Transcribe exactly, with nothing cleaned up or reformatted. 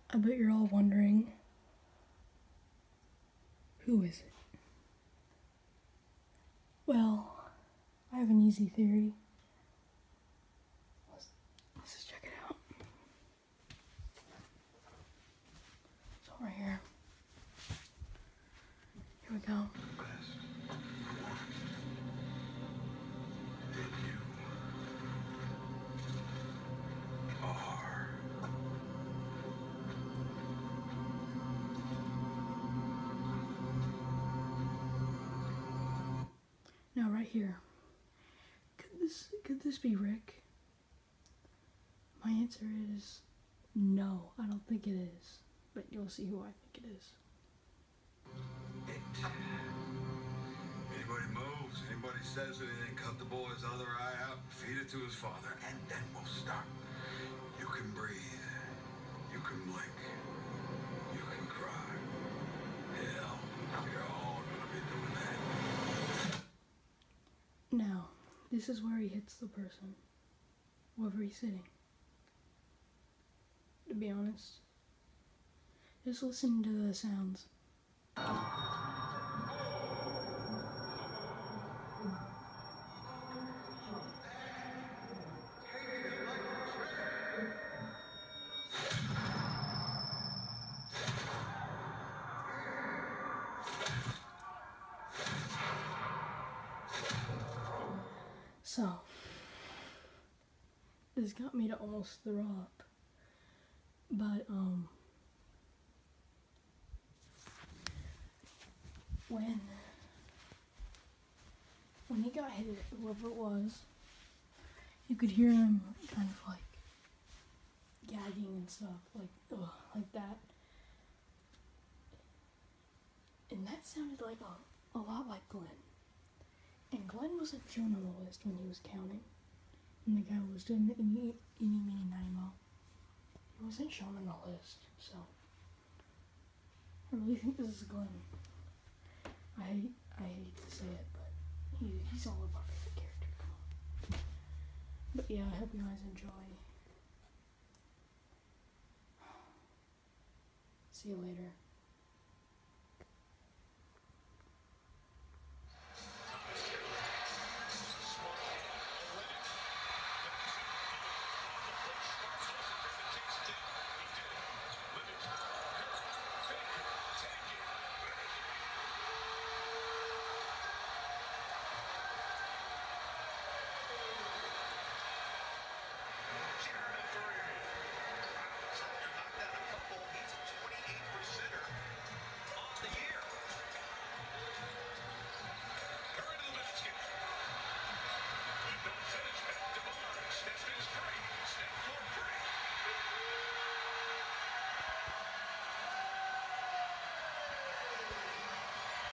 I bet you're all wondering, who is it? Well, I have an easy theory. Let's, let's just check it out. It's all right here. Here we go. Now right here, could this could this be Rick? My answer is no, I don't think it is, but you'll see who I think it is. It. Anybody moves, anybody says anything, cut the boy's other eye out, feed it to his father, and then we'll stop. You can breathe, you can blink, you can cry. Hell, you're all gonna be doing that. Now, this is where he hits the person, wherever he's sitting. To be honest, just listen to the sounds. So, this got me to almost throw up, but, um, when, when he got hit, whoever it was, you could hear him kind of like gagging and stuff, like, ugh, like that, and that sounded like a, a lot like Glenn. And Glenn wasn't shown on the list when he was counting. And the guy who was doing the eeny, eeny, meeny, miny, mo. He wasn't shown on the list, so. I really think this is Glenn. I hate, I hate to say it, but he, he's all of our favorite character. Come on. But yeah, I hope you guys enjoy. See you later.